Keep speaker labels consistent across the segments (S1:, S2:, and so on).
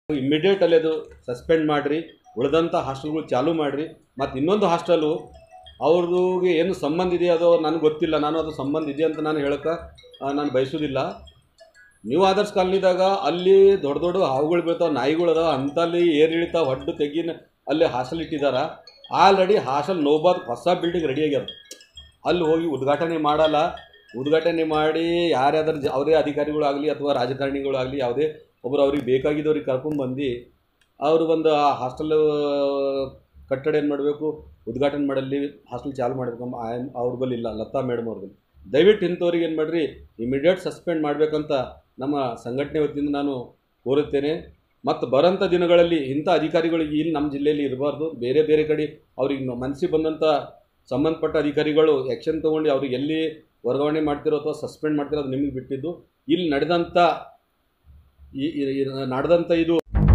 S1: Immediate ಅಲ್ಲಿ ಅದು suspend ಮಾಡಿರಿ, ಉಳಿದಂಥ ಹಾಸ್ಟೆಲ್ಗಳು ಚಾಲೂ ಮಾಡಿರಿ. ಮತ್ತು ಇನ್ನೊಂದು ಹಾಸ್ಟೆಲು ಅವ್ರಿಗೆ ಏನು ಸಂಬಂಧ ಇದೆ ಅದು ನನಗೆ ಗೊತ್ತಿಲ್ಲ, ನಾನು ಅದು ಸಂಬಂಧ ಇದೆ ಅಂತ ನಾನು ಹೇಳೋಕ್ಕೆ ನಾನು ಬಯಸೋದಿಲ್ಲ. ನ್ಯೂ ಆದರ್ಶ್ ಕಾಲನಿದಾಗ ಅಲ್ಲಿ ದೊಡ್ಡ ದೊಡ್ಡ ಹಾವುಗಳು ಬೀಳ್ತಾವೆ, ನಾಯಿಗಳು ಅದಾವೆ, ಅಂಥಲ್ಲಿ ಏರಿಳಿತಾವೆ, ಹೊಡ್ಡು ತೆಗಿನ ಅಲ್ಲಿ ಹಾಸ್ಟೆಲ್ ಇಟ್ಟಿದ್ದಾರೆ. ಆಲ್ರೆಡಿ ಹಾಸ್ಟೆಲ್ ನೋಬಾದ್ ಹೊಸ ಬಿಲ್ಡಿಂಗ್ ರೆಡಿ ಆಗ್ಯದ. ಅಲ್ಲಿ ಹೋಗಿ ಉದ್ಘಾಟನೆ ಮಾಡಲ್ಲ, ಉದ್ಘಾಟನೆ ಮಾಡಿ ಯಾರ್ಯಾದ್ರ ಅವರೇ ಅಧಿಕಾರಿಗಳಾಗಲಿ ಅಥವಾ ರಾಜಕಾರಣಿಗಳಾಗಲಿ ಯಾವುದೇ ಒಬ್ಬರು ಅವ್ರಿಗೆ ಬೇಕಾಗಿದ್ದವ್ರಿಗೆ ಕರ್ಕೊಂಡ್ಬಂದು ಅವರು ಒಂದು ಆ ಹಾಸ್ಟೆಲ್ ಕಟ್ಟಡ ಏನು ಮಾಡಬೇಕು, ಉದ್ಘಾಟನೆ ಮಾಡಲಿ, ಹಾಸ್ಟೆಲ್ ಚಾಲು ಮಾಡಬೇಕು ಅವ್ರ ಬಳಿ ಇಲ್ಲ, ಲತಾ ಮೇಡಮ್ ಅವ್ರ ಬಳಿ. ದಯವಿಟ್ಟು ಇಂಥವ್ರಿಗೆ ಏನು ಮಾಡಿರಿ, ಇಮಿಡಿಯೇಟ್ ಸಸ್ಪೆಂಡ್ ಮಾಡಬೇಕಂತ ನಮ್ಮ ಸಂಘಟನೆ ವತಿಯಿಂದ ನಾನು ಕೋರುತ್ತೇನೆ. ಮತ್ತು ಬರೋಂಥ ದಿನಗಳಲ್ಲಿ ಇಂಥ ಅಧಿಕಾರಿಗಳಿಗೆ ಇಲ್ಲಿ ನಮ್ಮ ಜಿಲ್ಲೆಯಲ್ಲಿ ಇರಬಾರ್ದು. ಬೇರೆ ಬೇರೆ ಕಡೆ ಅವ್ರಿಗೆ ಮನಸ್ಸಿಗೆ ಬಂದಂಥ ಸಂಬಂಧಪಟ್ಟ ಅಧಿಕಾರಿಗಳು ಆ್ಯಕ್ಷನ್ ತೊಗೊಂಡು ಅವ್ರಿಗೆ ಎಲ್ಲಿ ವರ್ಗಾವಣೆ ಮಾಡ್ತಿರೋ ಅಥವಾ ಸಸ್ಪೆಂಡ್ ಮಾಡ್ತಿರೋ ಅದು ನಿಮಗೆ ಬಿಟ್ಟಿದ್ದು. ಇಲ್ಲಿ ನಡೆದಂಥ ಇದು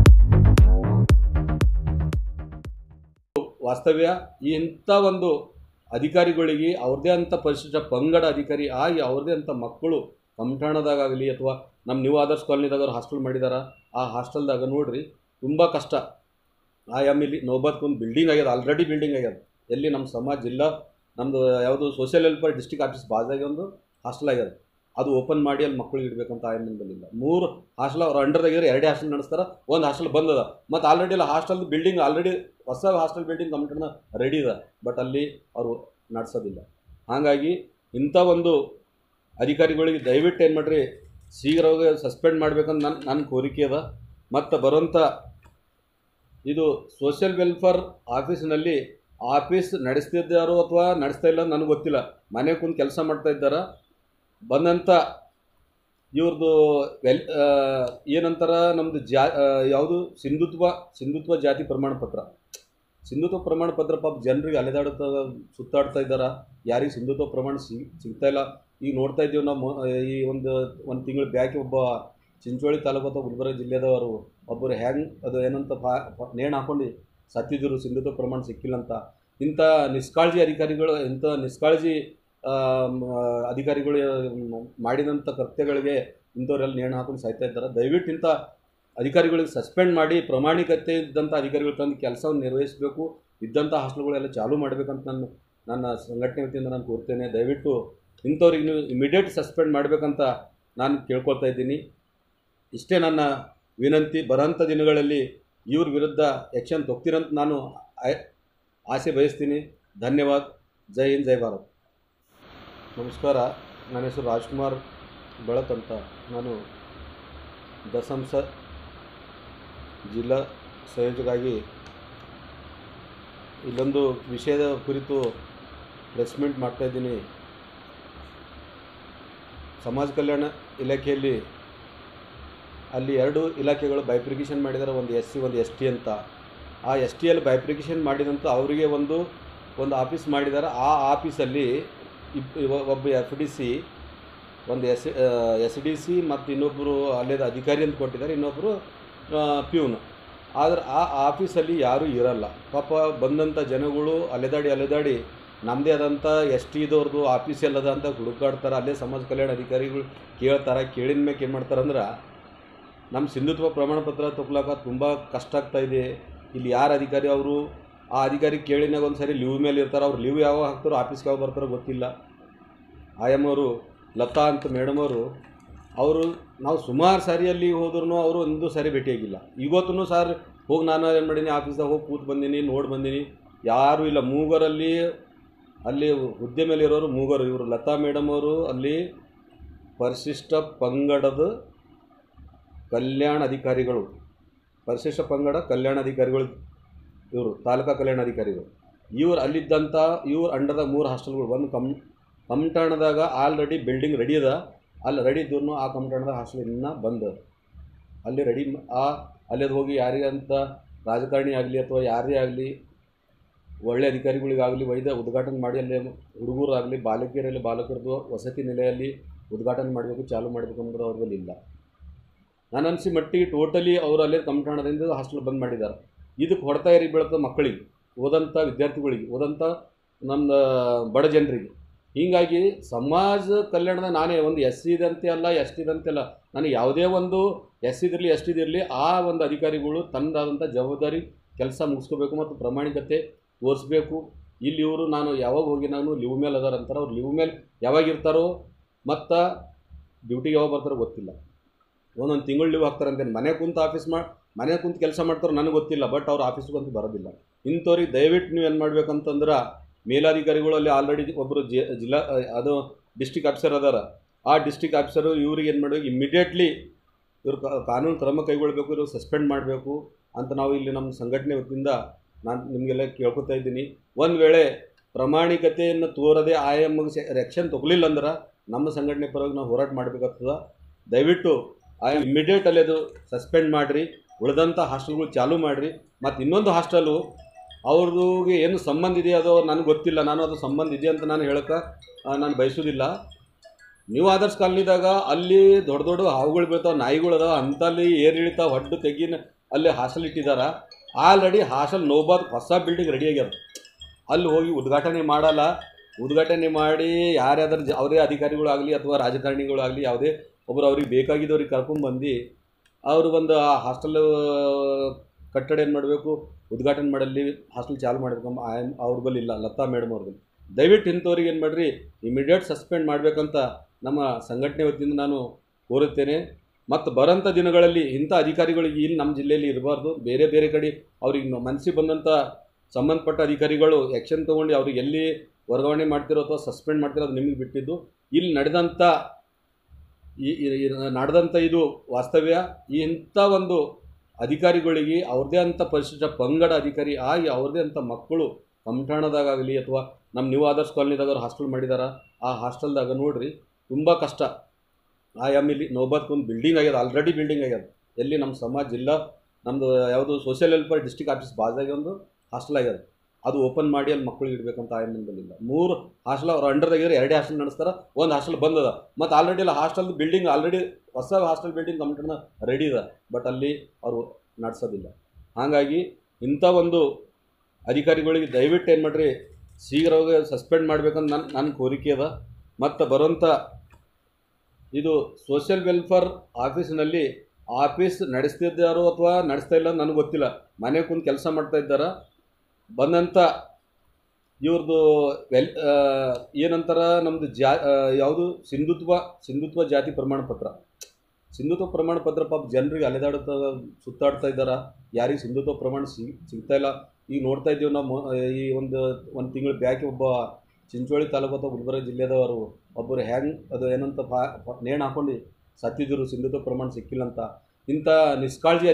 S1: ವಾಸ್ತವ್ಯ. ಇಂಥ ಒಂದು ಅಧಿಕಾರಿಗಳಿಗೆ ಅವ್ರದ್ದೇ ಅಂಥ ಪರಿಶಿಷ್ಟ ಪಂಗಡ ಅಧಿಕಾರಿ ಆಗಿ ಅವ್ರದ್ದೇ ಅಂಥ ಮಕ್ಕಳು ಕಮಠಾಣದಾಗಲಿ ಅಥವಾ ನಮ್ಮ ನ್ಯೂ ಆದರ್ಶ್ ಕಾಲನಿದಾಗ ಅವ್ರು ಹಾಸ್ಟೆಲ್ ಮಾಡಿದಾರ, ಆ ಹಾಸ್ಟೆಲ್ದಾಗ ನೋಡ್ರಿ ತುಂಬ ಕಷ್ಟ. ಇಲ್ಲಿ ನೋಬಾದ್ಕೊಂದು ಬಿಲ್ಡಿಂಗ್ ಆಗ್ಯದ, ಆಲ್ರೆಡಿ ಬಿಲ್ಡಿಂಗ್ ಆಗ್ಯದ. ಎಲ್ಲಿ ನಮ್ಮ ಸಮಾಜ ಜಿಲ್ಲಾ ನಮ್ಮದು ಯಾವುದು ಸೋಷಿಯಲ್ ವೆಲ್ಫೇರ್ ಡಿಸ್ಟ್ರಿಕ್ಟ್ ಆಫೀಸ್ ಬಾಜಾಗಿ ಒಂದು ಹಾಸ್ಟೆಲ್ ಆಗ್ಯದ, ಅದು ಓಪನ್ ಮಾಡಿ ಅಲ್ಲಿ ಮಕ್ಕಳಿಗೆ ಇಡಬೇಕಂತ ಆಯಮ್ಮನಿಲ್ಲ. 3 ಹಾಸ್ಟೆಲ್ ಅವ್ರು ಅಂಡರ್ದಾಗಿದ್ರೆ 2 ಹಾಸ್ಟೆಲ್ ನಡೆಸ್ತಾರೆ, ಒಂದು ಹಾಸ್ಟೆಲ್ ಬಂದದ. ಮತ್ತು ಆಲ್ರೆಡಿ ಅಲ್ಲಿ ಹಾಸ್ಟೆಲ್ ಬಿಲ್ಡಿಂಗ್ ಆಲ್ರೆಡಿ ಹೊಸ ಹಾಸ್ಟೆಲ್ ಬಿಲ್ಡಿಂಗ್ ಕಮಠಾಣ ರೆಡಿ ಇದೆ, ಬಟ್ ಅಲ್ಲಿ ಅವರು ನಡೆಸೋದಿಲ್ಲ. ಹಾಗಾಗಿ ಇಂಥ ಒಂದು ಅಧಿಕಾರಿಗಳಿಗೆ ದಯವಿಟ್ಟು ಏನು ಮಾಡಿರಿ, ಶೀಘ್ರವಾಗಿ ಸಸ್ಪೆಂಡ್ ಮಾಡಬೇಕಂತ ನನ್ನ ಕೋರಿಕೆ ಅದ. ಮತ್ತು ಬರೋಂಥ ಇದು ಸೋಷಿಯಲ್ ವೆಲ್ಫೇರ್ ಆಫೀಸ್ನಲ್ಲಿ ಆಫೀಸ್ ನಡೆಸ್ತಿದ್ದಾರೋ ಅಥವಾ ನಡೆಸ್ತಾ ಇಲ್ಲ ನನಗೆ ಗೊತ್ತಿಲ್ಲ, ಮನೆ ಕುಂತು ಕೆಲಸ ಮಾಡ್ತಾ ಇದ್ದಾರೆ. ಬಂದಂಥ ಇವ್ರದ್ದು ಏನಂತಾರ ನಮ್ಮದು ಯಾವುದು ಸಿಂಧುತ್ವ ಜಾತಿ ಪ್ರಮಾಣ ಪತ್ರ, ಸಿಂಧುತ್ವ ಪ್ರಮಾಣ ಪತ್ರ ಪಾಪ ಜನರಿಗೆ ಸುತ್ತಾಡ್ತಾ ಇದ್ದಾರೆ. ಯಾರಿಗೆ ಸಿಂಧುತ್ವ ಪ್ರಮಾಣ ಸಿಗ್ತಾ ಇಲ್ಲ. ಈಗ ನೋಡ್ತಾ ಇದ್ದೀವಿ ನಾವು, ಈ ಒಂದು ತಿಂಗಳು ಬ್ಯಾಕ್ ಒಬ್ಬ ಚಿಂಚೋಳಿ ತಾಲೂಕು ಅಥವಾ ಗುಲ್ಬರ್ಗ ಜಿಲ್ಲೆದವರು ಒಬ್ಬರು ಅದು ಏನಂತ ನೇಣು ಹಾಕೊಂಡು ಸತ್ತಿದ್ರು, ಸಿಂಧುತ್ವ ಪ್ರಮಾಣ ಸಿಕ್ಕಿಲ್ಲ ಅಂತ. ಇಂಥ ನಿಷ್ಕಾಳಜಿ ಅಧಿಕಾರಿಗಳು ಮಾಡಿದಂಥ ಕೃತ್ಯಗಳಿಗೆ ಇಂಥವರೆಲ್ಲ ನೇಣು ಹಾಕೊಂಡು ಸಾಯ್ತಾ ಇದ್ದಾರೆ. ದಯವಿಟ್ಟು ಇಂಥ ಅಧಿಕಾರಿಗಳಿಗೆ ಸಸ್ಪೆಂಡ್ ಮಾಡಿ ಪ್ರಾಮಾಣಿಕತೆ ಇದ್ದಂಥ ಅಧಿಕಾರಿಗಳು ತಂದು ಕೆಲಸವನ್ನು ನಿರ್ವಹಿಸಬೇಕು, ಇದ್ದಂಥ ಹಾಸ್ಟೆಲ್ಗಳೆಲ್ಲ ಚಾಲೂ ಮಾಡಬೇಕಂತ ನನ್ನ ಸಂಘಟನೆ ವತಿಯಿಂದ ನಾನು ಕೋರ್ತೇನೆ. ದಯವಿಟ್ಟು ಇಂಥವ್ರಿಗೆ ನೀವು ಇಮಿಡಿಯೇಟ್ ಸಸ್ಪೆಂಡ್ ಮಾಡಬೇಕಂತ ನಾನು ಕೇಳ್ಕೊಳ್ತಾ ಇದ್ದೀನಿ. ಇಷ್ಟೇ ನನ್ನ ವಿನಂತಿ. ಬರೋಂಥ ದಿನಗಳಲ್ಲಿ ಇವ್ರ ವಿರುದ್ಧ ಆ್ಯಕ್ಷನ್ ತೊಗ್ತೀರಂತ ನಾನು ಆಸೆ ಬಯಸ್ತೀನಿ. ಧನ್ಯವಾದ. ಜೈ ಹಿಂದ್, ಜೈ ಭಾರತ್. ನಮಸ್ಕಾರ, ನನ್ನ ಹೆಸರು ರಾಜ್ಕುಮಾರ್ ಬಳತ್ ಅಂತ. ನಾನು ದಸಂಸ ಜಿಲ್ಲಾ ಸಂಯೋಜಕರಾಗಿ ಇಲ್ಲೊಂದು ವಿಷಯದ ಕುರಿತು ಪ್ರೆಸ್ ಮೀಟ್ ಮಾಡ್ತಾಯಿದ್ದೀನಿ. ಸಮಾಜ ಕಲ್ಯಾಣ ಇಲಾಖೆಯಲ್ಲಿ ಅಲ್ಲಿ 2 ಇಲಾಖೆಗಳು ಬೈಫ್ರಿಕೇಷನ್ ಮಾಡಿದ್ದಾರೆ, ಒಂದು SC ಒಂದು ST ಅಂತ. ಆ STಯಲ್ಲಿ ಬೈಫ್ರಿಕೇಷನ್ ಮಾಡಿದಂಥ ಅವರಿಗೆ ಒಂದು ಆಫೀಸ್ ಮಾಡಿದ್ದಾರೆ. ಆ ಆಫೀಸಲ್ಲಿ ಒಬ್ಬ FDC, ಒಂದು SDC ಮತ್ತು ಇನ್ನೊಬ್ಬರು ಅಲ್ಲೇದ ಅಧಿಕಾರಿ ಅಂತ ಕೊಟ್ಟಿದ್ದಾರೆ, ಇನ್ನೊಬ್ಬರು ಪ್ಯೂನ್. ಆದರೆ ಆ ಆಫೀಸಲ್ಲಿ ಯಾರೂ ಇರಲ್ಲ. ಪಾಪ ಬಂದಂಥ ಜನಗಳು ಅಲೆದಾಡಿ ನಮ್ಮದೇ ಆದಂಥ STದವ್ರದ್ದು ಆಫೀಸ್ ಎಲ್ಲದ ಅಂತ ಹುಡುಕಾಡ್ತಾರೆ. ಅಲ್ಲೇ ಸಮಾಜ ಕಲ್ಯಾಣ ಅಧಿಕಾರಿಗಳು ಕೇಳ್ತಾರೆ. ಕೇಳಿದ ಮೇಲೆ ಏನು ಮಾಡ್ತಾರಂದ್ರೆ, ನಮ್ಮ ಸಿಂಧುತ್ವ ಪ್ರಮಾಣ ಪತ್ರ ತೊಗೊಳಕ್ಕೆ ತುಂಬ ಕಷ್ಟ ಆಗ್ತಾಯಿದೆ. ಇಲ್ಲಿ ಯಾರು ಅಧಿಕಾರಿ ಅವರು, ಆ ಅಧಿಕಾರಿ ಕೇಳಿನಾಗ ಒಂದು ಸರಿ ಲೀವ್ ಮೇಲೆ ಇರ್ತಾರೆ. ಅವ್ರು ಲೀವ್ ಯಾವಾಗ ಹಾಕ್ತಾರೋ, ಆಫೀಸ್ಗೆ ಯಾವಾಗ ಬರ್ತಾರೋ ಗೊತ್ತಿಲ್ಲ. ಆಯಮ್ಮವರು ಲತಾ ಅಂತ ಮೇಡಮ್ ಅವರು ನಾವು ಸುಮಾರು ಸಾರಿಯಲ್ಲಿ ಹೋದ್ರೂ ಅವರು ಒಂದು ಸಾರಿ ಭೇಟಿಯಾಗಿಲ್ಲ. ಇವತ್ತೂ ಸರ್ ಹೋಗಿ ನಾನು ಏನು ಮಾಡೀನಿ, ಆಫೀಸ್ದಾಗ ಹೋಗಿ ಕೂತು ಬಂದೀನಿ, ನೋಡಿ ಬಂದೀನಿ, ಯಾರೂ ಇಲ್ಲ. ಮೂಗರಲ್ಲಿ ಅಲ್ಲಿ ಹುದ್ದೆ ಮೇಲೆ ಇರೋರು ಮೂಗರು. ಇವರು ಲತಾ ಮೇಡಮ್ ಅವರು ಅಲ್ಲಿ ಪರಿಶಿಷ್ಟ ಪಂಗಡದ ಕಲ್ಯಾಣ ಅಧಿಕಾರಿಗಳು, ಪರಿಶಿಷ್ಟ ಪಂಗಡ ಕಲ್ಯಾಣಾಧಿಕಾರಿಗಳು, ಇವರು ತಾಲೂಕಾ ಕಲ್ಯಾಣಾಧಿಕಾರಿಗಳು. ಇವರು ಅಲ್ಲಿದ್ದಂಥ ಇವ್ರು ಅಂಡರ್ದಾಗ 3 ಹಾಸ್ಟೆಲ್ಗಳು. ಒಂದು ಕಮಠಾಣದಾಗ ಆಲ್ರೆಡಿ ಬಿಲ್ಡಿಂಗ್ ರೆಡಿ ಅದ, ಅಲ್ಲಿ ರೆಡಿ ಇದ್ದೂ ಆ ಕಮಠಾಣದಾಗ ಹಾಸ್ಟೆಲ್ ಇನ್ನೂ ಬಂದ ಅಲ್ಲಿ ರೆಡಿ. ಅಲ್ಲಿದು ಹೋಗಿ ಯಾರಿಗಂತ ರಾಜಕಾರಣಿ ಆಗಲಿ ಅಥವಾ ಯಾರೇ ಆಗಲಿ ಒಳ್ಳೆ ಅಧಿಕಾರಿಗಳಿಗಾಗಲಿ ಉದ್ಘಾಟನೆ ಮಾಡಿ ಅಲ್ಲಿ ಹುಡುಗರಾಗಲಿ ಬಾಲಕಿಯರಲ್ಲಿ ಬಾಲಕರದ್ದು ವಸತಿ ನಿಲಯಲ್ಲಿ ಉದ್ಘಾಟನೆ ಮಾಡಬೇಕು, ಚಾಲೂ ಮಾಡಬೇಕು ಅನ್ನೋದು ಅವ್ರಲ್ಲಿ ಇಲ್ಲ. ನಾನು ಅನಿಸಿ ಮಟ್ಟಿಗೆ ಟೋಟಲಿ ಅವರು ಅಲ್ಲೇ ಕಮಠಾಣದಿಂದ ಹಾಸ್ಟೆಲ್ ಬಂದ್ ಮಾಡಿದ್ದಾರೆ. ಇದಕ್ಕೆ ಹೊಡ್ತಾ ಬೀಳ್ತದೆ ಮಕ್ಕಳಿಗೆ, ಓದಂಥ ವಿದ್ಯಾರ್ಥಿಗಳಿಗೆ, ಓದಂಥ ನಮ್ಮ ಬಡ ಜನರಿಗೆ. ಹೀಗಾಗಿ ಸಮಾಜ ಕಲ್ಯಾಣದ ನಾನೇ ಒಂದು ಎಸ್ ಇದಂತೆ ಅಲ್ಲ ಎಸ್ ಟಿದಂತೆ ಅಲ್ಲ, ನನಗೆ ಯಾವುದೇ ಒಂದು ಎಸ್ ಇದಿರಲಿ ಎಸ್ ಟಿದಿರಲಿ ಆ ಒಂದು ಅಧಿಕಾರಿಗಳು ತನ್ನದಾದಂಥ ಜವಾಬ್ದಾರಿ ಕೆಲಸ ಮುಗಿಸ್ಕೋಬೇಕು ಮತ್ತು ಪ್ರಾಮಾಣಿಕತೆ ತೋರಿಸ್ಬೇಕು. ಇಲ್ಲಿ ಇವರು ನಾನು ಯಾವಾಗ ಹೋಗಿ ನಾನು ಲೀವ್ ಮೇಲೆ ಅದಾರ ಅಂತಾರೆ, ಅವ್ರು ಲೀವ್ ಮೇಲೆ ಯಾವಾಗ ಇರ್ತಾರೋ ಮತ್ತು ಡ್ಯೂಟಿಗೆ ಯಾವಾಗ ಬರ್ತಾರೋ ಗೊತ್ತಿಲ್ಲ. ಒಂದೊಂದು ತಿಂಗಳು ಲೀವ್ ಹಾಕ್ತಾರಂತೇನು, ಮನೆ ಕುಂತು ಕೆಲಸ ಮಾಡ್ತಾರೋ ನನಗೆ ಗೊತ್ತಿಲ್ಲ, ಬಟ್ ಅವ್ರು ಆಫೀಸ್ಗೆ ಅಂತೂ ಬರೋದಿಲ್ಲ. ಇಂಥವ್ರಿಗೆ ದಯವಿಟ್ಟು ನೀವು ಏನು ಮಾಡ್ಬೇಕಂತಂದ್ರೆ ಮೇಲಾಧಿಕಾರಿಗಳು ಅಲ್ಲಿ ಆಲ್ರೆಡಿ ಒಬ್ಬರು ಜಿಲ್ಲಾ ಅದು ಡಿಸ್ಟಿಕ್ ಆಫೀಸರ್ ಅದಾರ, ಆ ಡಿಸ್ಟಿಕ್ ಆಫೀಸರು ಇವ್ರಿಗೆ ಏನು ಮಾಡಬೇಕು, ಇಮ್ಮಿಡಿಯೇಟ್ಲಿ ಇವ್ರು ಕಾನೂನು ಕ್ರಮ ಕೈಗೊಳ್ಳಬೇಕು, ಇವರು ಸಸ್ಪೆಂಡ್ ಮಾಡಬೇಕು ಅಂತ ನಾವು ಇಲ್ಲಿ ನಮ್ಮ ಸಂಘಟನೆ ವತಿಯಿಂದ ನಾನು ನಿಮಗೆಲ್ಲ ಕೇಳ್ಕೊತಾ ಇದ್ದೀನಿ. ಒಂದು ವೇಳೆ ಪ್ರಾಮಾಣಿಕತೆಯನ್ನು ತೋರದೆ IMಗೆ ಆ್ಯಕ್ಷನ್ ತೊಗೊಲಿಲ್ಲ ಅಂದ್ರೆ ನಮ್ಮ ಸಂಘಟನೆ ಪರವಾಗಿ ನಾವು ಹೋರಾಟ ಮಾಡಬೇಕಾಗ್ತದೆ. ದಯವಿಟ್ಟು ಇಮ್ಮಿಡಿಯೇಟ್ ಅಲ್ಲಿ ಅದು ಸಸ್ಪೆಂಡ್ ಮಾಡಿರಿ, ಉಳಿದಂಥ ಹಾಸ್ಟೆಲ್ಗಳು ಚಾಲೂ ಮಾಡಿರಿ. ಮತ್ತು ಇನ್ನೊಂದು ಹಾಸ್ಟೆಲು ಅವ್ರಿಗೆ ಏನು ಸಂಬಂಧ ಇದೆ ಅದೋ ನನಗೆ ಗೊತ್ತಿಲ್ಲ, ನಾನು ಅದು ಸಂಬಂಧ ಇದೆ ಅಂತ ನಾನು ಹೇಳೋಕ್ಕೆ ನಾನು ಬಯಸೋದಿಲ್ಲ. ನೀವು ಆದರ್ಶ ಕಾಲನಿದಾಗ ಅಲ್ಲಿ ದೊಡ್ಡ ದೊಡ್ಡ ಹಾವುಗಳು ಬೀಳ್ತಾವೆ, ನಾಯಿಗಳು ಅದಾವೆ, ಅಂಥಲ್ಲಿ ಏರಿಳಿತಾವೆ, ಹೊಡ್ಡು ತೆಗಿನ ಅಲ್ಲಿ ಹಾಸ್ಟೆಲ್ ಇಟ್ಟಿದ್ದಾರೆ. ಆಲ್ರೆಡಿ ಹಾಸ್ಟೆಲ್ ನೋಬಾದ್ ಹೊಸ ಬಿಲ್ಡಿಂಗ್ ರೆಡಿ ಆಗ್ಯದ, ಅಲ್ಲಿ ಹೋಗಿ ಉದ್ಘಾಟನೆ ಮಾಡಲ್ಲ. ಉದ್ಘಾಟನೆ ಮಾಡಿ ಯಾರ್ಯಾದ್ರ ಅವರೇ ಅಧಿಕಾರಿಗಳಾಗಲಿ ಅಥವಾ ರಾಜಕಾರಣಿಗಳಾಗಲಿ ಯಾವುದೇ ಒಬ್ಬರು ಅವ್ರಿಗೆ ಬೇಕಾಗಿದ್ದವ್ರಿಗೆ ಕರ್ಕೊಂಡ್ಬಂದು ಅವರು ಒಂದು ಆ ಹಾಸ್ಟೆಲ್ ಕಟ್ಟಡ ಏನು ಮಾಡಬೇಕು, ಉದ್ಘಾಟನೆ ಮಾಡಲಿ, ಹಾಸ್ಟೆಲ್ ಚಾಲು ಮಾಡಬೇಕು ಅವ್ರ ಬಳಿ ಇಲ್ಲ, ಲತಾ ಮೇಡಮ್ ಅವ್ರ ಬಳಿ. ದಯವಿಟ್ಟು ಇಂಥವ್ರಿಗೆ ಏನು ಮಾಡಿರಿ, ಇಮಿಡಿಯೇಟ್ ಸಸ್ಪೆಂಡ್ ಮಾಡಬೇಕಂತ ನಮ್ಮ ಸಂಘಟನೆ ವತಿಯಿಂದ ನಾನು ಕೋರುತ್ತೇನೆ. ಮತ್ತು ಬರೋಂಥ ದಿನಗಳಲ್ಲಿ ಇಂಥ ಅಧಿಕಾರಿಗಳಿಗೆ ಇಲ್ಲಿ ನಮ್ಮ ಜಿಲ್ಲೆಯಲ್ಲಿ ಇರಬಾರ್ದು. ಬೇರೆ ಬೇರೆ ಕಡೆ ಅವ್ರಿಗೆ ಮನಸ್ಸಿಗೆ ಬಂದಂಥ ಸಂಬಂಧಪಟ್ಟ ಅಧಿಕಾರಿಗಳು ಆ್ಯಕ್ಷನ್ ತೊಗೊಂಡು ಅವ್ರಿಗೆ ಎಲ್ಲಿ ವರ್ಗಾವಣೆ ಮಾಡ್ತಿರೋ ಅಥವಾ ಸಸ್ಪೆಂಡ್ ಮಾಡ್ತಿರೋ ಅದು ನಿಮಗೆ ಬಿಟ್ಟಿದ್ದು. ಇಲ್ಲಿ ನಡೆದಂಥ ಇದು ವಾಸ್ತವ್ಯ. ಇಂಥ ಒಂದು ಅಧಿಕಾರಿಗಳಿಗೆ ಅವ್ರದ್ದೇ ಅಂಥ ಪರಿಶಿಷ್ಟ ಪಂಗಡ ಅಧಿಕಾರಿ ಆಗಿ ಅವ್ರದ್ದೇ ಅಂಥ ಮಕ್ಕಳು ಕಮಠಾಣದಾಗಲಿ ಅಥವಾ ನಮ್ಮ ನ್ಯೂ ಆದರ್ಶ ಕಾಲನಿದಾಗ ಅವ್ರು ಹಾಸ್ಟೆಲ್ ಮಾಡಿದಾರ, ಆ ಹಾಸ್ಟೆಲ್ದಾಗ ನೋಡಿರಿ ತುಂಬ ಕಷ್ಟ. ಇಲ್ಲಿ ನೋಬಾದ್ಕೊಂದು ಬಿಲ್ಡಿಂಗ್ ಆಗ್ಯದ, ಆಲ್ರೆಡಿ ಬಿಲ್ಡಿಂಗ್ ಆಗ್ಯದ. ಎಲ್ಲಿ ನಮ್ಮ ಸಮಾಜ ಜಿಲ್ಲಾ ನಮ್ಮದು ಯಾವುದು ಸೋಷಿಯಲ್ ವೆಲ್ಫೇರ್ ಡಿಸ್ಟ್ರಿಕ್ಟ್ ಆಫೀಸ್ ಬಾಜಾಗಿ ಒಂದು ಹಾಸ್ಟೆಲ್ ಆಗ್ಯದ, ಅದು ಓಪನ್ ಮಾಡಿ ಅಲ್ಲಿ ಮಕ್ಕಳಿಗೆ ಇಡಬೇಕಂತ ಬಂದಿಲ್ಲ. 3 ಹಾಸ್ಟೆಲ್ ಅವ್ರು ಅಂಡರ್ದಾಗಿದ್ರೆ 2 ಹಾಸ್ಟೆಲ್ ನಡೆಸ್ತಾರೆ, ಒಂದು ಹಾಸ್ಟೆಲ್ ಬಂದದ. ಮತ್ತು ಆಲ್ರೆಡಿ ಅಲ್ಲಿ ಹಾಸ್ಟೆಲ್ ಬಿಲ್ಡಿಂಗ್ ಆಲ್ರೆಡಿ ಹೊಸ ಹಾಸ್ಟೆಲ್ ಬಿಲ್ಡಿಂಗ್ ಕಮಠಾಣ ರೆಡಿ ಇದೆ, ಬಟ್ ಅಲ್ಲಿ ಅವರು ನಡೆಸೋದಿಲ್ಲ. ಹಾಗಾಗಿ ಇಂಥ ಒಂದು ಅಧಿಕಾರಿಗಳಿಗೆ ದಯವಿಟ್ಟು ಏನು ಮಾಡಿರಿ, ಶೀಘ್ರವಾಗಿ ಸಸ್ಪೆಂಡ್ ಮಾಡಬೇಕಂತ ನನ್ನ ಕೋರಿಕೆ ಅದ. ಮತ್ತು ಬರೋಂಥ ಇದು ಸೋಷಿಯಲ್ ವೆಲ್ಫೇರ್ ಆಫೀಸ್ನಲ್ಲಿ ಆಫೀಸ್ ನಡೆಸ್ತಿದ್ದಾರೋ ಅಥವಾ ನಡೆಸ್ತಾ ಇಲ್ಲ ನನಗೆ ಗೊತ್ತಿಲ್ಲ, ಮನೆ ಕುಂತು ಕೆಲಸ ಮಾಡ್ತಾ ಇದ್ದಾರೆ. ಬಂದಂಥ ಇವ್ರದ್ದು ಏನಂತಾರ ನಮ್ಮದು ಯಾವುದು ಸಿಂಧುತ್ವ ಜಾತಿ ಪ್ರಮಾಣ ಪತ್ರ, ಸಿಂಧುತ್ವ ಪ್ರಮಾಣ ಪತ್ರ ಪಾಪ ಜನರಿಗೆ ಸುತ್ತಾಡ್ತಾ ಇದ್ದಾರೆ. ಯಾರಿಗೆ ಸಿಂಧುತ್ವ ಪ್ರಮಾಣ ಸಿಗ್ತಾ ಇಲ್ಲ. ಈಗ ನೋಡ್ತಾ ಇದ್ದೀವಿ ನಾವು, ಈ ಒಂದು ತಿಂಗಳ ಬ್ಯಾಕ್ ಒಬ್ಬ ಚಿಂಚೋಳಿ ತಾಲೂಕು ಅಥವಾ ಗುಲ್ಬರ್ಗ ಜಿಲ್ಲೆದವರು ಒಬ್ಬರು ಅದು ಏನಂತ ನೇಣು ಹಾಕೊಂಡು ಸತ್ತಿದ್ರು, ಸಿಂಧುತ್ವ ಪ್ರಮಾಣ ಸಿಕ್ಕಿಲ್ಲ ಅಂತ. ಇಂಥ ನಿಷ್ಕಾಳಜಿ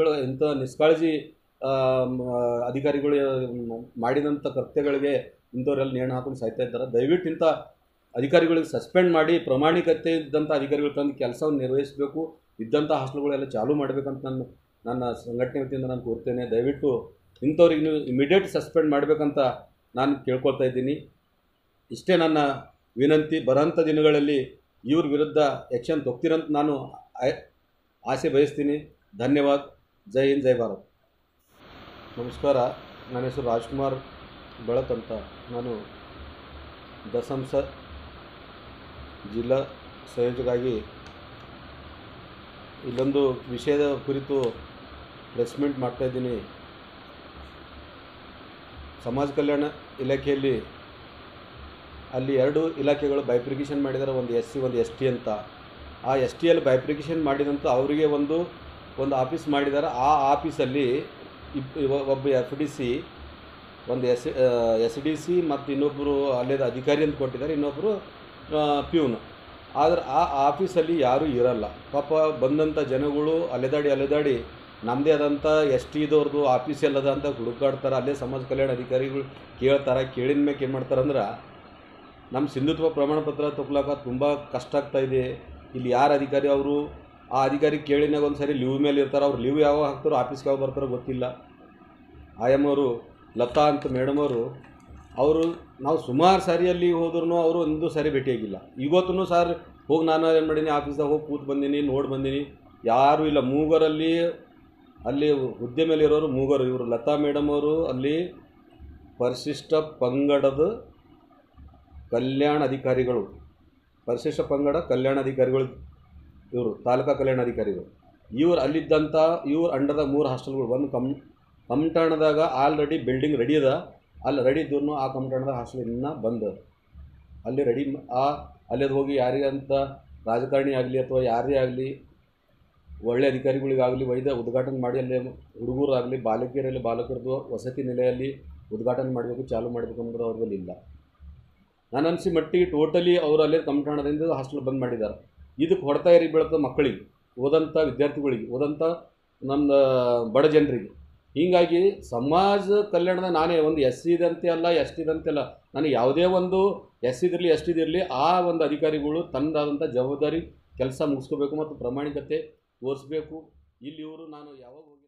S1: ಅಧಿಕಾರಿಗಳು ಮಾಡಿದಂಥ ಕೃತ್ಯಗಳಿಗೆ ಇಂಥವರೆಲ್ಲ ನೇಣು ಹಾಕೊಂಡು ಸಾಯ್ತಾ ಇದ್ದಾರೆ. ದಯವಿಟ್ಟು ಇಂಥ ಅಧಿಕಾರಿಗಳಿಗೆ ಸಸ್ಪೆಂಡ್ ಮಾಡಿ ಪ್ರಾಮಾಣಿಕತೆ ಇದ್ದಂಥ ಅಧಿಕಾರಿಗಳು ತಂದು ಕೆಲಸವನ್ನು ನಿರ್ವಹಿಸಬೇಕು, ಇದ್ದಂಥ ಹಾಸ್ಟೆಲ್ಗಳೆಲ್ಲ ಚಾಲೂ ಮಾಡಬೇಕಂತ ನನ್ನ ಸಂಘಟನೆ ವತಿಯಿಂದ ನಾನು ಕೋರ್ತೇನೆ. ದಯವಿಟ್ಟು ಇಂಥವ್ರಿಗೆ ನೀವು ಇಮಿಡಿಯೇಟ್ ಸಸ್ಪೆಂಡ್ ಮಾಡಬೇಕಂತ ನಾನು ಕೇಳ್ಕೊಳ್ತಾ ಇದ್ದೀನಿ. ಇಷ್ಟೇ ನನ್ನ ವಿನಂತಿ. ಬರೋಂಥ ದಿನಗಳಲ್ಲಿ ಇವ್ರ ವಿರುದ್ಧ ಆ್ಯಕ್ಷನ್ ತೊಗ್ತೀರಂತ ನಾನು ಆಸೆ ಬಯಸ್ತೀನಿ. ಧನ್ಯವಾದ. ಜೈ ಹಿಂದ್, ಜೈ ಭಾರತ್. ನಮಸ್ಕಾರ, ನನ್ನ ಹೆಸರು ರಾಜ್ಕುಮಾರ್ ಬೆಳತ್ ಅಂತ. ನಾನು ದಸಂಸ ಜಿಲ್ಲಾ ಸಂಯೋಜಕರಾಗಿ ಇಲ್ಲೊಂದು ವಿಷಯದ ಕುರಿತು ಪ್ರೆಸ್ ಮೀಟ್ ಮಾಡ್ತಾಯಿದ್ದೀನಿ. ಸಮಾಜ ಕಲ್ಯಾಣ ಇಲಾಖೆಯಲ್ಲಿ ಅಲ್ಲಿ 2 ಇಲಾಖೆಗಳು ಬೈಫ್ರಿಕೇಷನ್ ಮಾಡಿದ್ದಾರೆ, ಒಂದು SC ಒಂದು ST ಅಂತ. ಆ STಯಲ್ಲಿ ಬೈಫ್ರಿಕೇಷನ್ ಮಾಡಿದಂಥ ಅವರಿಗೆ ಒಂದು ಆಫೀಸ್ ಮಾಡಿದ್ದಾರೆ. ಆ ಆಫೀಸಲ್ಲಿ ಒಬ್ಬ FDC, ಒಂದು SDC ಮತ್ತು ಇನ್ನೊಬ್ಬರು ಅಲ್ಲೇದ ಅಧಿಕಾರಿ ಅಂತ ಕೊಟ್ಟಿದ್ದಾರೆ, ಇನ್ನೊಬ್ಬರು ಪ್ಯೂನ್. ಆದರೆ ಆ ಆಫೀಸಲ್ಲಿ ಯಾರೂ ಇರಲ್ಲ. ಪಾಪ ಬಂದಂಥ ಜನಗಳು ಅಲೆದಾಡಿ ನಮ್ಮದೇ ಆದಂಥ ST ಇದವ್ರದ್ದು ಆಫೀಸ್ ಎಲ್ಲದ ಅಂತ ಹುಡುಕಾಡ್ತಾರೆ. ಅಲ್ಲೇ ಸಮಾಜ ಕಲ್ಯಾಣ ಅಧಿಕಾರಿಗಳು ಕೇಳ್ತಾರೆ. ಕೇಳಿದ ಮೇಲೆ ಏನು ಮಾಡ್ತಾರಂದ್ರೆ, ನಮ್ಮ ಸಿಂಧುತ್ವ ಪ್ರಮಾಣ ಪತ್ರ ತೊಗೊಳಕ್ಕೆ ತುಂಬ ಕಷ್ಟ ಆಗ್ತಾಯಿದೆ. ಇಲ್ಲಿ ಯಾರು ಅಧಿಕಾರಿ ಅವರು, ಆ ಅಧಿಕಾರಿ ಕೇಳಿನಾಗ ಒಂದು ಸರಿ ಲೀವ್ ಮೇಲೆ ಇರ್ತಾರೆ. ಅವ್ರು ಲೀವ್ ಯಾವಾಗ ಹಾಕ್ತಾರೋ ಆಫೀಸ್ಗೆ ಯಾವಾಗ ಬರ್ತಾರೋ ಗೊತ್ತಿಲ್ಲ. ಅವರು ಲತಾ ಅಂತ ಮೇಡಮ್ ಅವರು ನಾವು ಸುಮಾರು ಸಾರಿ ಅಲ್ಲಿ ಹೋದ್ರೂ ಅವರು ಒಂದು ಸಾರಿ ಭೇಟಿಯಾಗಿಲ್ಲ. ಇವತ್ತೂ ಸರ್ ಹೋಗಿ ನಾನು ಏನು ಮಾಡೀನಿ, ಆಫೀಸ್ದಾಗ ಹೋಗಿ ಕೂತು ಬಂದೀನಿ, ನೋಡಿ ಬಂದೀನಿ, ಯಾರೂ ಇಲ್ಲ. ಮೂಗರಲ್ಲಿ ಅಲ್ಲಿ ಹುದ್ದೆ ಮೇಲೆ ಇರೋರು ಮೂಗರು. ಇವರು ಲತಾ ಮೇಡಮ್ ಅವರು ಅಲ್ಲಿ ಪರಿಶಿಷ್ಟ ಪಂಗಡದ ಕಲ್ಯಾಣ ಅಧಿಕಾರಿಗಳು, ಪರಿಶಿಷ್ಟ ಪಂಗಡ ಕಲ್ಯಾಣಾಧಿಕಾರಿಗಳು, ಇವರು ತಾಲೂಕಾ ಕಲ್ಯಾಣಾಧಿಕಾರಿಗಳು, ಇವ್ರು ಅಲ್ಲಿದ್ದಂಥ ಇವ್ರು ಅಂಡರ್ದ 3 ಹಾಸ್ಟೆಲ್ಗಳು. ಒಂದು ಕಮಟಾಣದಾಗ ಆಲ್ರೆಡಿ ಬಿಲ್ಡಿಂಗ್ ರೆಡಿ ಅದ, ಅಲ್ಲಿ ರೆಡಿ ಇದ್ದೂ ಆ ಕಮಟಾಣದಾಗ ಹಾಸ್ಟೆಲ್ ಇನ್ನೂ ಬಂದ ಅಲ್ಲಿ ರೆಡಿ ಅಲ್ಲಿ ಹೋಗಿ ಯಾರಿಗಂತ ರಾಜಕಾರಣಿ ಆಗಲಿ ಅಥವಾ ಯಾರೇ ಆಗಲಿ ಒಳ್ಳೆ ಅಧಿಕಾರಿಗಳಿಗಾಗಲಿ ಉದ್ಘಾಟನೆ ಮಾಡಿ ಅಲ್ಲಿ ಹುಡುಗರಾಗಲಿ ಬಾಲಕಿಯರಲ್ಲಿ ಬಾಲಕರದ್ದು ವಸತಿ ನಿಲಯಲ್ಲಿ ಉದ್ಘಾಟನೆ ಮಾಡಬೇಕು, ಚಾಲು ಮಾಡಬೇಕು ಅನ್ನೋದು ಅವ್ರಲ್ಲಿ ಇಲ್ಲ. ನಾನು ಅನಿಸಿ ಮಟ್ಟಿಗೆ ಟೋಟಲಿ ಅವರು ಅಲ್ಲೇ ಕಮಟಾಣದಿಂದ ಹಾಸ್ಟೆಲ್ ಬಂದ್ ಮಾಡಿದ್ದಾರೆ. ಇದಕ್ಕೆ ಹೊಡ್ತಾ ಇರಿ ಬೀಳ್ತದೆ ಮಕ್ಕಳಿಗೆ, ಓದಂಥ ವಿದ್ಯಾರ್ಥಿಗಳಿಗೆ, ಓದಂಥ ನಮ್ಮ ಬಡ ಜನರಿಗೆ. ಹೀಗಾಗಿ ಸಮಾಜ ಕಲ್ಯಾಣದ ನಾನೇ ಒಂದು ಎಸ್ ಸಿ ಇದಂತೆ ಅಲ್ಲ, ಎಸ್ ಟಿ ಇದಂತೆ ಅಲ್ಲ, ನನಗೆ ಯಾವುದೇ ಒಂದು ಎಸ್ ಇದಿರಲಿ ಎಸ್ ಟಿ ಇದಿರಲಿ ಆ ಒಂದು ಅಧಿಕಾರಿಗಳು ತನ್ನದಾದಂಥ ಜವಾಬ್ದಾರಿ ಕೆಲಸ ಮುಗಿಸ್ಕೋಬೇಕು ಮತ್ತು ಪ್ರಾಮಾಣಿಕತೆ ತೋರಿಸ್ಬೇಕು. ಇಲ್ಲಿ ಇವರು ನಾನು ಯಾವಾಗ